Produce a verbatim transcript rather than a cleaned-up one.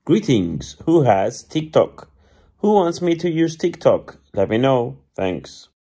Greetings. Who has TikTok? Who wants me to use TikTok? Let me know. Thanks.